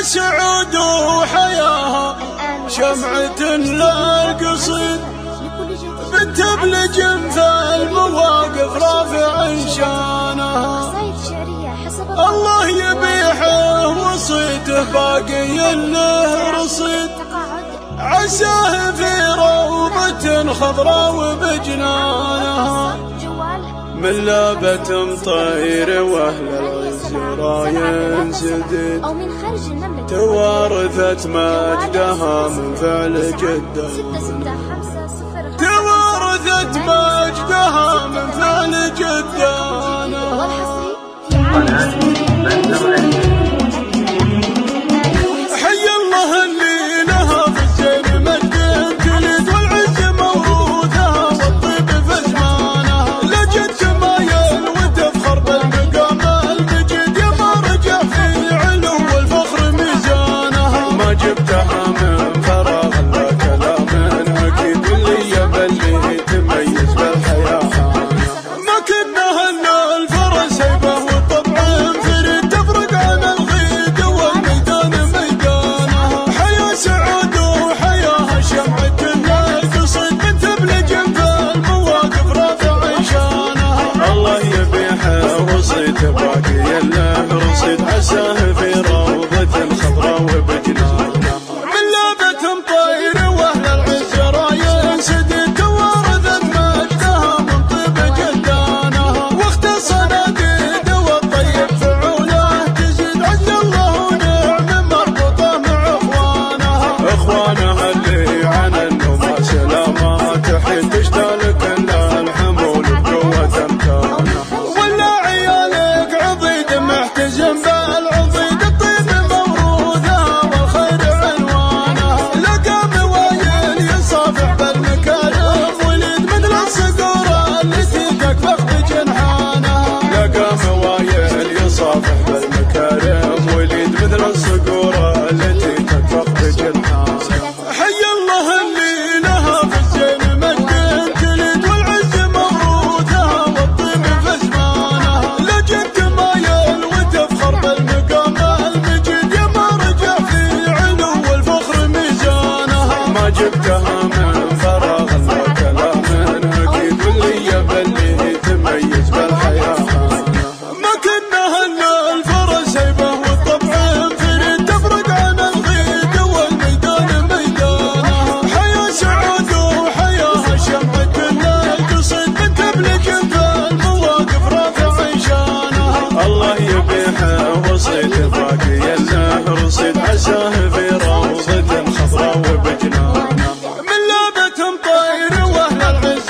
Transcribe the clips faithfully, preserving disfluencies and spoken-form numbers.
سعود وحياها شمعة للقصيد، بنت بلج في المواقف رافع شانها. الله يبيحه وصيته باقي له رصيد، عساه في روضة خضراء وبجنانها. من لابة مطير واهل العز ينسدد، توارثت مجدها من فعل جدها. توارثت مجدها من فعل جدها. حي الله اللي لها في الزين مجد تلد، والعز موروثها والطيب في زمانها. لجد تمايل وتفخر بالمقام المجد، يا ما رجع في علو والفخر ميزانها. ما جبتها من فراغ لا كلام اكيد، واللي يبلي تميز بالحياه. ما كنا هنا الفرس هيبه والطبع انفرد، تفرق عن الغيد والميدان ميدانها. حيا سعود وحياها شمعة للقصيد، بنت بلج في المواقف رافع شانها. الله يبيحه وصيته باقي له رصيد، عساه في روضة خضراء وبجنانها. من لابة مطير واهل العز ينسدد، توارثت مجدها من طيب جدانها. واخت الصناديد والطيب فعوله تزيد، عز الله ونعم مربوطه مع اخوانها. اخوانها اللي عن النوم سلامات تحت، تشتال كل الحمول بقوة امكانها. ولا عيالك عضيد محتزم بالعضيد، الطيب موروثها والخير عنوانها. لقى موايل يصافح بالمكارم، ولد مثل الصقور التي تكفخ بجنحانها. لقى موايل يصافح بالمكارم، ولد مثل الصقور التي تكفخ بجنحانها. حي الله اللي لها في الزين مجد تلد، والعز موروثها والطيب في زمانها. لجد تمايل وتفخر بالمقام المجد، يا ما رجع في علو والفخر ميزانها. ما جبتها من فراغ لا كلام اكيد، واللي يبلي تميز بالحياه. ما كنا هنا الفرس هيبه والطبع انفرد، تفرق عن الغيد والميدان ميدانها. حيا سعود وحياها شمعة للقصيد، بنت بلج في المواقف رافع شانها. الله يبيحه وصيته باقي له رصيد، عساه في روضة خضراء وبجنانها. من لابة مطير واهل العز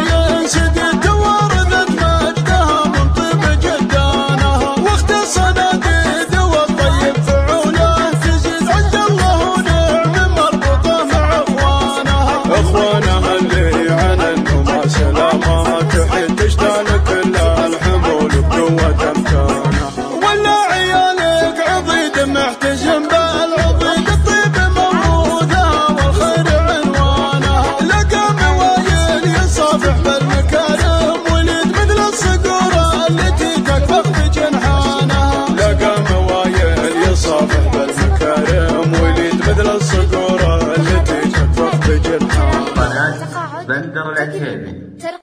ينسدد، توارثت مجدها من طيب جدانها. واخت الصناديد والطيب فعوله تزيد، عز الله ونعم مربوطه مع اخوانها. اخوانها اللي عن النوم سلامات تحت، تشتال كل الحمول بقوة امكانها. ولا عيالك عضيد محتزم بالعضيد، الطيب موروثها والخير عنوانها. لقى موايل يصافح بالمكارم، ولد مثل الصقور التي تكفخ بجنحانها. لقى موايل يصافح بالمكارم، ولد مثل الصقور التي تكفخ بجنحانها. قناة بندر العتيبي.